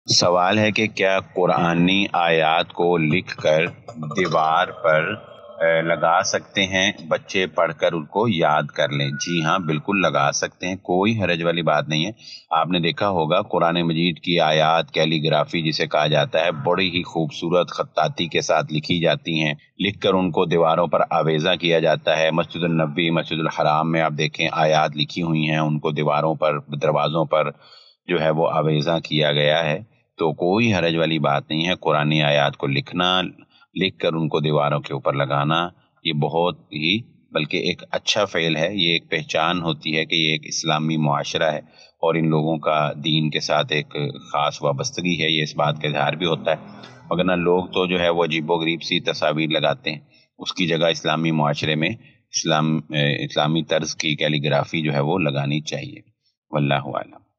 سوال ہے کہ کیا قرآنی آیات کو لکھ کر دیوار پر لگا سکتے ہیں، بچے پڑھ کر ان کو یاد کر لیں؟ جی ہاں، بالکل لگا سکتے ہیں، کوئی حرج والی بات نہیں ہے۔ آپ نے دیکھا ہوگا قرآن مجید کی آیات کیلی گرافی جسے کہا جاتا ہے، بڑی ہی خوبصورت خطاطی کے ساتھ لکھی جاتی ہیں، لکھ کر ان کو دیواروں پر آویزاں کیا جاتا ہے۔ مسجد النبی، مسجد الحرام میں آپ دیکھیں آیات لکھی ہوئی ہیں، ان کو دیواروں پر، دروازوں پر جو ہے وہ آویزاں کیا گیا ہے۔ تو کوئی حرج والی بات نہیں ہے، قرآنی آیات کو لکھنا، لکھ کر ان کو دیواروں کے اوپر لگانا، یہ بہت ہی بلکہ ایک اچھا فعل ہے۔ یہ ایک پہچان ہوتی ہے کہ یہ ایک اسلامی معاشرہ ہے اور ان لوگوں کا دین کے ساتھ ایک خاص وابستگی ہے، یہ اس بات کا اظہار بھی ہوتا ہے۔ وگرنہ لوگ تو جو ہے وہ عجیب و غریب سی تصاویر لگاتے ہیں، اس کی جگہ اسلامی معاشرے میں اسلامی طرز کی کیلی گرافی جو ہے وہ لگانی چاہیے۔ واللہ اعلم۔